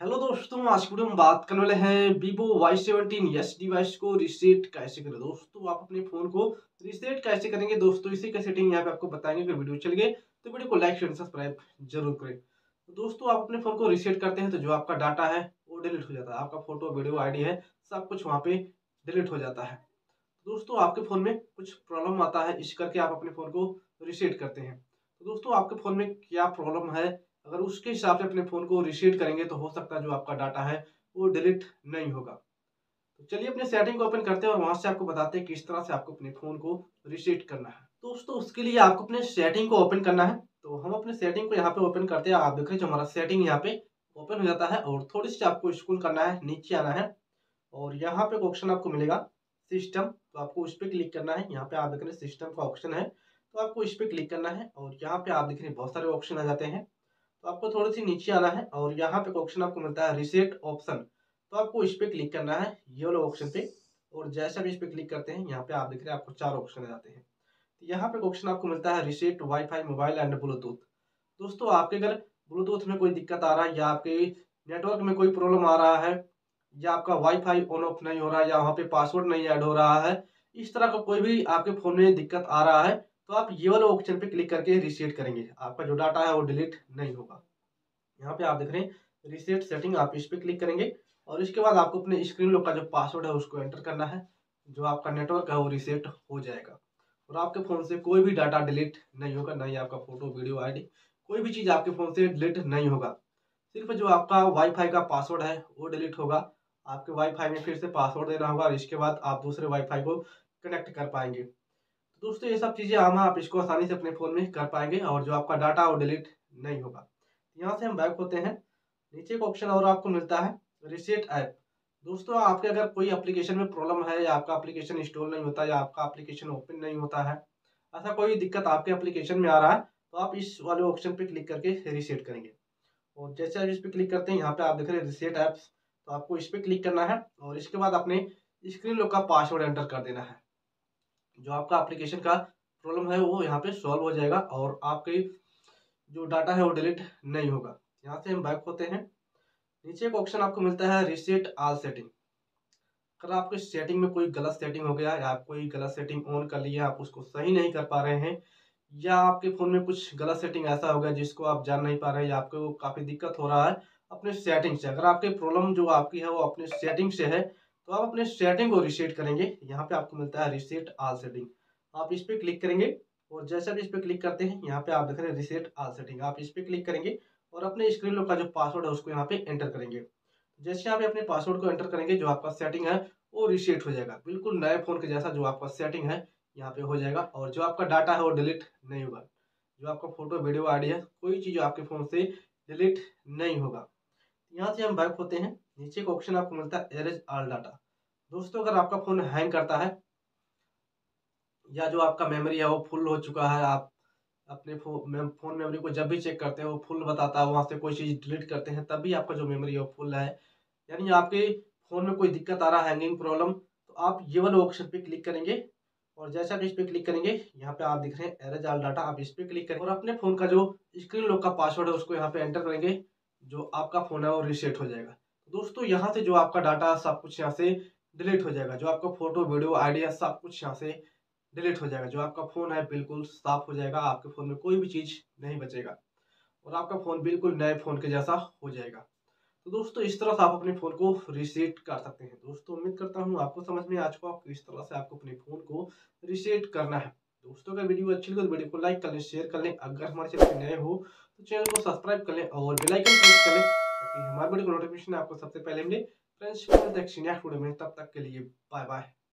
Hello दोस्तों, आज की वीडियो में बात करने वाले हैं Vivo Y17s डिवाइस को रीसेट कैसे करें। दोस्तों आप अपने फ़ोन को रीसेट कैसे करेंगे दोस्तों, इसी का सेटिंग यहाँ पे आपको बताएंगे। अगर वीडियो चल गए तो वीडियो को लाइक शेयर सब्सक्राइब जरूर करें। तो दोस्तों आप अपने फ़ोन को रीसेट करते हैं तो जो आपका डाटा है वो डिलीट हो जाता है, आपका फोटो वीडियो आईडी है सब कुछ वहाँ पे डिलीट हो जाता है। दोस्तों आपके फ़ोन में कुछ प्रॉब्लम आता है, इस करके आप अपने फ़ोन को रीसेट करते हैं। तो दोस्तों आपके फ़ोन में क्या प्रॉब्लम है, अगर उसके हिसाब से अपने फ़ोन को रीसेट करेंगे तो हो सकता है जो आपका डाटा है वो डिलीट नहीं होगा। तो चलिए अपने सेटिंग को ओपन करते हैं और वहाँ से आपको बताते हैं किस तरह से आपको अपने फ़ोन को रीसेट करना है। दोस्तों उसके लिए आपको अपने सेटिंग को ओपन करना है। तो हम अपने सेटिंग को यहाँ पे ओपन करते हैं। आप देख रहे हैं जो हमारा सेटिंग यहाँ पे ओपन हो जाता है और थोड़ी सी आपको स्क्रॉल करना है, नीचे आना है और यहाँ पे एक ऑप्शन आपको मिलेगा सिस्टम, तो आपको उस पे क्लिक करना है। यहाँ पे आप देख रहे हैं सिस्टम का ऑप्शन है, तो आपको इस पे क्लिक करना है और यहाँ पे आप देख रहे हैं बहुत सारे ऑप्शन आ जाते हैं। तो आपको थोड़ी सी नीचे आना है और यहाँ पे एक ऑप्शन आपको मिलता है रीसेट ऑप्शन, तो आपको इस पे क्लिक करना है ये वाला ऑप्शन पे। और जैसे भी इस पे क्लिक करते हैं यहाँ पे आप देख रहे हैं आपको 4 ऑप्शन आ जाते हैं। तो यहाँ पे एक ऑप्शन आपको मिलता है reset wifi mobile and Bluetooth. दोस्तों आपके अगर ब्लूटूथ में कोई दिक्कत आ रहा है या आपके नेटवर्क में कोई प्रॉब्लम आ रहा है या आपका वाईफाई ऑन ऑफ नहीं हो रहा है या वहाँ पे पासवर्ड नहीं ऐड हो रहा है, इस तरह का कोई भी आपके फ़ोन में दिक्कत आ रहा है, तो आप ये वाले ऑप्शन पे क्लिक करके रीसेट करेंगे। आपका जो डाटा है वो डिलीट नहीं होगा। यहाँ पे आप देख रहे हैं रीसेट सेटिंग, आप इस पे क्लिक करेंगे और इसके बाद आपको अपने स्क्रीन लॉक का जो पासवर्ड है उसको एंटर करना है। जो आपका नेटवर्क है वो रीसेट हो जाएगा और आपके फ़ोन से कोई भी डाटा डिलीट नहीं होगा, ना ही आपका फ़ोटो, वीडियो, आईडी, कोई भी चीज़ आपके फ़ोन से डिलीट नहीं होगा। सिर्फ जो आपका वाईफाई का पासवर्ड है वो डिलीट होगा। आपके वाईफाई में फिर से पासवर्ड देना होगा और इसके बाद आप दूसरे वाईफाई को कनेक्ट कर पाएँगे। तो दोस्तों ये सब चीज़ें आम है, आप इसको आसानी से अपने फ़ोन में कर पाएँगे और जो आपका डाटा वो डिलीट नहीं होगा। यहाँ से हम बैक होते हैं, नीचे एक ऑप्शन और आपको मिलता है रीसेट ऐप। दोस्तों आपके अगर कोई एप्लीकेशन में प्रॉब्लम है या आपका एप्लीकेशन इंस्टॉल नहीं होता या आपका एप्लीकेशन ओपन नहीं होता है, ऐसा कोई दिक्कत आपके एप्लीकेशन में आ रहा है, तो आप इस वाले ऑप्शन पे क्लिक करके रीसेट करेंगे। और जैसे आप इस पे क्लिक करते हैं यहाँ पे आप देख रहे हैं रीसेट ऐप्स, तो आपको इस पे क्लिक करना है और इसके बाद अपने स्क्रीन लॉक का पासवर्ड एंटर कर देना है। जो आपका एप्लीकेशन का प्रॉब्लम है वो यहाँ पे सॉल्व हो जाएगा और आपके जो डाटा है वो डिलीट नहीं होगा। यहाँ से हम बैक होते हैं, नीचे एक ऑप्शन आपको मिलता है रीसेट ऑल सेटिंग। अगर आपके सेटिंग में कोई गलत सेटिंग हो गया या आप कोई गलत सेटिंग ऑन कर लिए, आप उसको सही नहीं कर पा रहे हैं या आपके फ़ोन में कुछ गलत सेटिंग ऐसा हो गया जिसको आप जान नहीं पा रहे हैं या आपको काफ़ी दिक्कत हो रहा है अपने सेटिंग से, अगर आपकी प्रॉब्लम जो आपकी है वो अपने सेटिंग से है, तो आप अपने सेटिंग को रीसेट करेंगे। यहाँ पे आपको मिलता है रीसेट ऑल सेटिंग, आप इस पे क्लिक करेंगे और जैसे आप इस पे क्लिक करते हैं यहाँ पे आप देख रहे हैं रीसेट ऑल सेटिंग, आप इस पे क्लिक करेंगे और अपने स्क्रीन लॉक का जो पासवर्ड है उसको यहाँ पे एंटर करेंगे। जैसे आप अपने पासवर्ड को एंटर करेंगे जो आपका सेटिंग है वो रीसेट हो जाएगा, बिल्कुल नए फ़ोन के जैसा जो आपका सेटिंग है यहाँ पे हो जाएगा और जो आपका डाटा है वो डिलीट नहीं होगा। जो आपका फोटो, वीडियो, आईडी है, कोई चीज़ आपके फ़ोन से डिलीट नहीं होगा। यहाँ से हम बैक होते हैं, नीचे एक ऑप्शन आपको मिलता है एरेज ऑल डाटा। दोस्तों अगर आपका फ़ोन हैंग करता है या जो आपका मेमोरी है वो फुल हो चुका है, आप अपने फ़ोन मेमोरी को जब भी चेक करते हैं वो फुल बताता है, वहाँ से कोई चीज़ डिलीट करते हैं तब भी आपका जो मेमोरी है वो फुल है, यानी आपके फ़ोन में कोई दिक्कत आ रहा है, हैंगिंग प्रॉब्लम, तो आप ये वाले ऑप्शन पे क्लिक करेंगे और जैसे आप इस पे क्लिक करेंगे यहाँ पे आप दिख रहे हैं एरेज ऑल डाटा, आप इस पे क्लिक करेंगे और अपने फ़ोन का जो स्क्रीन लॉक का पासवर्ड है उसको यहाँ पे एंटर करेंगे, जो आपका फ़ोन है वो रीसेट हो जाएगा। दोस्तों यहाँ से जो आपका डाटा सब कुछ यहाँ से डिलीट हो जाएगा, जो आपका फ़ोटो, वीडियो, आईडी है सब कुछ यहाँ से डिलीट हो जाएगा। जो आपका फ़ोन है बिल्कुल साफ़ हो जाएगा, आपके फ़ोन में कोई भी चीज़ नहीं बचेगा और आपका फ़ोन बिल्कुल नए फ़ोन के जैसा हो जाएगा। तो दोस्तों इस तरह से आप अपने फ़ोन को रीसेट कर सकते हैं। दोस्तों उम्मीद करता हूँ आपको समझ में आ चुका होगा किस तरह से आपको अपने फ़ोन को रीसेट करना है। दोस्तों अगर वीडियो अच्छी लगे तो वीडियो को लाइक कर लें, शेयर कर लें। अगर हमारे चैनल पे नए हो तो चैनल को सब्सक्राइब कर लें और बेल आइकन प्रेस कर लें ताकि हमारे वीडियो का नोटिफिकेशन आपको सबसे पहले मिले। फ्रेंड्स नेक्स्ट वीडियो में, तब तक के लिए बाय बाय।